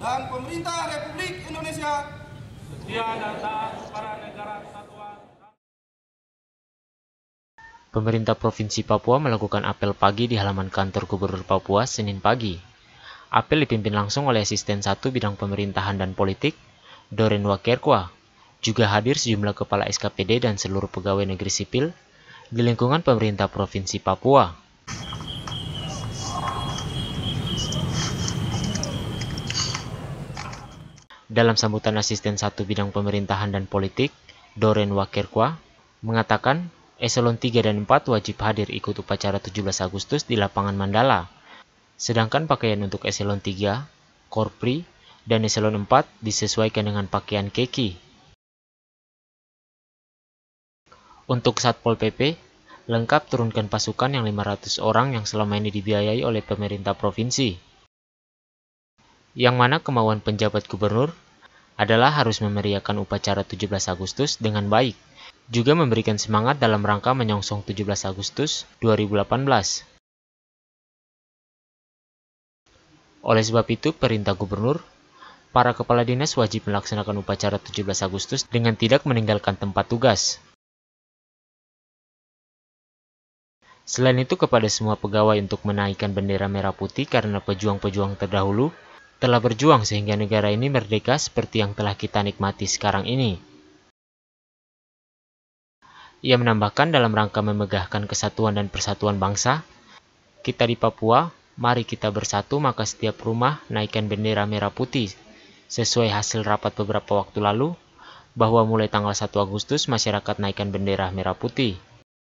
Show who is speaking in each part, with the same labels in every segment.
Speaker 1: dan pemerintah Republik Indonesia
Speaker 2: setia dan taat kepada negara kesatuan.
Speaker 3: Pemerintah Provinsi Papua melakukan apel pagi di halaman kantor Gubernur Papua Senin pagi. Apel dipimpin langsung oleh Asisten 1 Bidang Pemerintahan dan Politik, Doren Wakerkwa. Juga hadir sejumlah kepala SKPD dan seluruh pegawai negeri sipil di lingkungan pemerintah Provinsi Papua. Dalam sambutan Asisten 1 Bidang Pemerintahan dan Politik, Doren Wakerkwa mengatakan Eselon 3 dan 4 wajib hadir ikut upacara 17 Agustus di lapangan Mandala. Sedangkan pakaian untuk Eselon 3, Korpri, dan Eselon 4 disesuaikan dengan pakaian keki. Untuk Satpol PP, lengkap turunkan pasukan yang 500 orang yang selama ini dibiayai oleh pemerintah provinsi. Yang mana kemauan penjabat gubernur adalah harus memeriahkan upacara 17 Agustus dengan baik, juga memberikan semangat dalam rangka menyongsong 17 Agustus 2018. Oleh sebab itu, perintah gubernur, para kepala dinas wajib melaksanakan upacara 17 Agustus dengan tidak meninggalkan tempat tugas. Selain itu, kepada semua pegawai untuk menaikkan bendera merah putih karena pejuang-pejuang terdahulu telah berjuang sehingga negara ini merdeka seperti yang telah kita nikmati sekarang ini. Ia menambahkan dalam rangka memegahkan kesatuan dan persatuan bangsa, kita di Papua, mari kita bersatu maka setiap rumah naikkan bendera merah putih, sesuai hasil rapat beberapa waktu lalu, bahwa mulai tanggal 1 Agustus masyarakat naikkan bendera merah putih.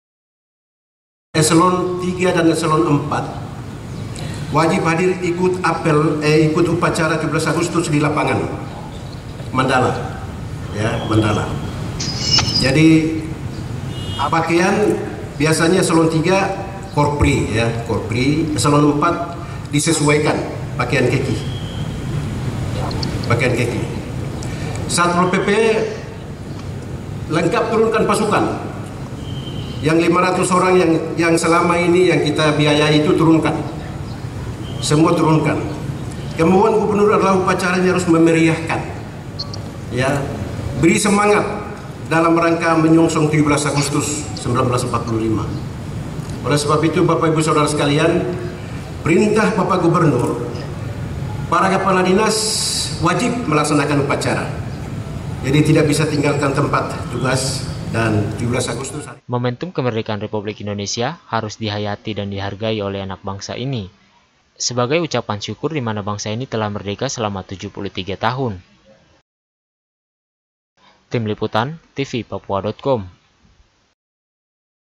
Speaker 4: Eselon 3 dan Eselon 4 wajib hadir ikut ikut upacara 17 Agustus di lapangan Mandala. Ya, Mandala. Jadi pakaian biasanya Eselon 3 Korpri, ya, Korpri. Eselon 4 disesuaikan pakaian keki. Pakaian keki. Satpol PP lengkap turunkan pasukan. Yang 500 orang yang selama ini yang kita biayai itu turunkan. Semua turunkan. Kemauan gubernur adalah upacaranya harus memeriahkan. Ya, beri semangat dalam rangka menyongsong 17 Agustus 1945. Oleh sebab itu, Bapak Ibu Saudara sekalian, perintah Bapak Gubernur, para kepala dinas wajib melaksanakan upacara. Jadi tidak bisa tinggalkan tempat tugas dan 17 Agustus.
Speaker 3: Momentum kemerdekaan Republik Indonesia harus dihayati dan dihargai oleh anak bangsa ini, sebagai ucapan syukur di mana bangsa ini telah merdeka selama 73 tahun. Tim Liputan TV Papua.com